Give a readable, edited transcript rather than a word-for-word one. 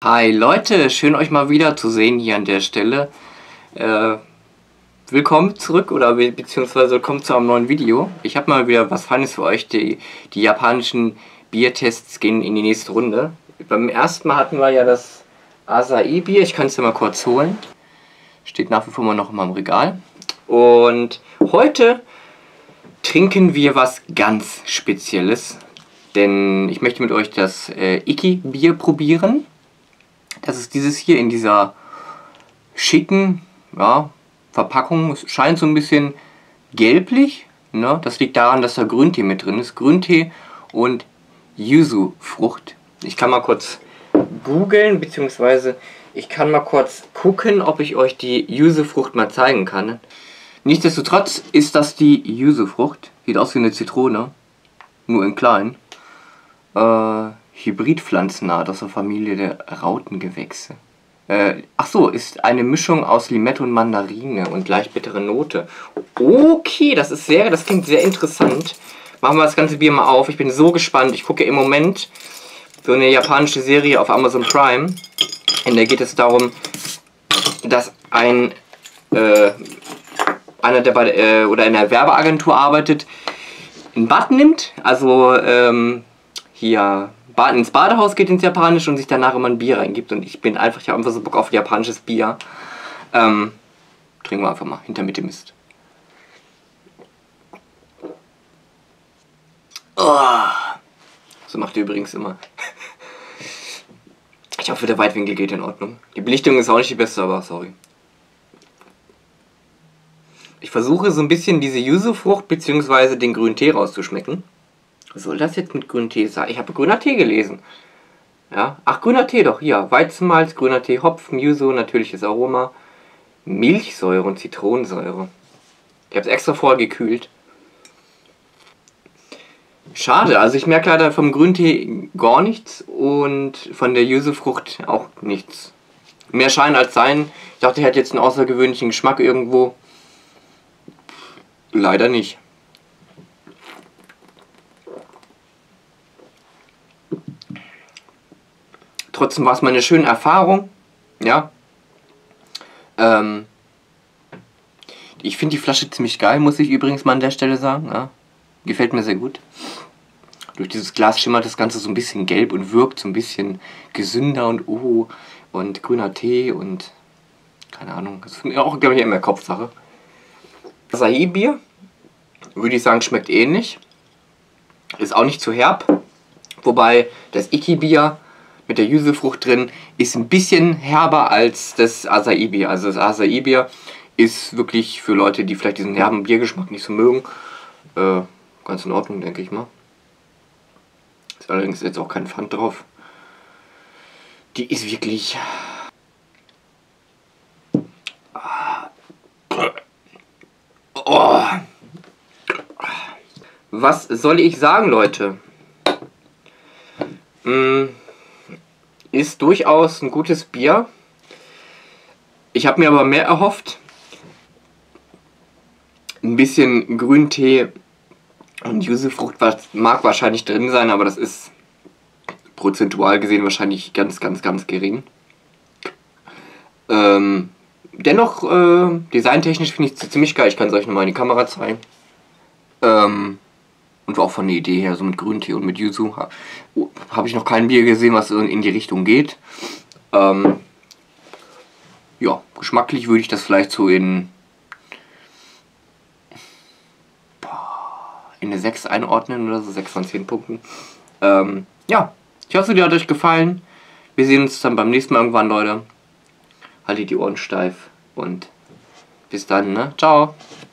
Hi Leute, schön euch mal wieder zu sehen hier an der Stelle. Willkommen zurück oder beziehungsweise willkommen zu einem neuen Video. Ich habe mal wieder was Feines für euch. Die japanischen Biertests gehen in die nächste Runde. Beim ersten Mal hatten wir ja das Asahi-Bier. Ich kann es ja mal kurz holen. Steht nach wie vor mal noch in meinem Regal. Und heute trinken wir was ganz Spezielles. Denn ich möchte mit euch das Ikki-Bier probieren. Das ist dieses hier in dieser schicken Verpackung. Es scheint so ein bisschen gelblich. Ne? Das liegt daran, dass da Grüntee mit drin ist. Grüntee und Yuzu-Frucht. Ich kann mal kurz googeln, beziehungsweise ich kann mal kurz gucken, ob ich euch die Yuzu-Frucht mal zeigen kann. Nichtsdestotrotz ist das die Yuzu-Frucht. Sieht aus wie eine Zitrone, nur in klein. Hybridpflanzenart aus der Familie der Rautengewächse. Achso, ist eine Mischung aus Limette und Mandarine und leicht bittere Note. Okay, das klingt sehr interessant. Machen wir das ganze Bier mal auf. Ich bin so gespannt. Ich gucke im Moment so eine japanische Serie auf Amazon Prime. In der geht es darum, dass einer, der bei oder in einer Werbeagentur arbeitet, ein Bad nimmt, also hier ins Badehaus geht ins Japanische und sich danach immer ein Bier reingibt. Und ich habe einfach so Bock auf japanisches Bier. Trinken wir einfach mal, hinter mit dem Mist. Oh, so macht ihr übrigens immer. Ich hoffe, der Weitwinkel geht in Ordnung. Die Belichtung ist auch nicht die beste, aber sorry. Ich versuche so ein bisschen diese Yuzu-Frucht bzw. den grünen Tee rauszuschmecken. Was soll das jetzt mit grünem Tee sein? Ich habe grüner Tee gelesen. Ja, ach, grüner Tee doch, hier. Weizenmalz, grüner Tee, Hopfen, Yuzu, natürliches Aroma, Milchsäure und Zitronensäure. Ich habe es extra vorher gekühlt. Schade, also ich merke leider vom grünen Tee gar nichts und von der Yuzu-Frucht auch nichts. Mehr Schein als Sein. Ich dachte, er hat jetzt einen außergewöhnlichen Geschmack irgendwo. Leider nicht. Trotzdem war es mal eine schöne Erfahrung, ja. Ich finde die Flasche ziemlich geil, muss ich übrigens mal an der Stelle sagen, ja. Gefällt mir sehr gut. Durch dieses Glas schimmert das Ganze so ein bisschen gelb und wirkt so ein bisschen gesünder und grüner Tee und keine Ahnung, das ist für mich auch, glaube ich, immer Kopfsache. Asahi-Bier, würde ich sagen, schmeckt ähnlich. Ist auch nicht zu herb, wobei das Ikki-Bier mit der Yuzu-Frucht drin ist ein bisschen herber als das Asahi-Bier. Also das Asahi-Bier ist wirklich für Leute, die vielleicht diesen herben Biergeschmack nicht so mögen, ganz in Ordnung, denke ich mal. Ist allerdings jetzt auch kein Pfand drauf. Die ist wirklich... Oh. Was soll ich sagen, Leute? Ist durchaus ein gutes Bier. Ich habe mir aber mehr erhofft. Ein bisschen Grüntee und Yuzu-Frucht mag wahrscheinlich drin sein, aber das ist prozentual gesehen wahrscheinlich ganz, ganz, ganz gering. Dennoch, designtechnisch finde ich es ziemlich geil. Ich kann es euch nochmal in die Kamera zeigen. Und auch von der Idee her, so mit Grüntee und mit Yuzu, habe ich noch kein Bier gesehen, was in die Richtung geht. Ja, geschmacklich würde ich das vielleicht so in eine 6 einordnen oder so, 6 von 10 Punkten. Ja, ich hoffe, die hat euch gefallen. Wir sehen uns dann beim nächsten Mal irgendwann, Leute. Haltet die Ohren steif und bis dann, ne? Ciao!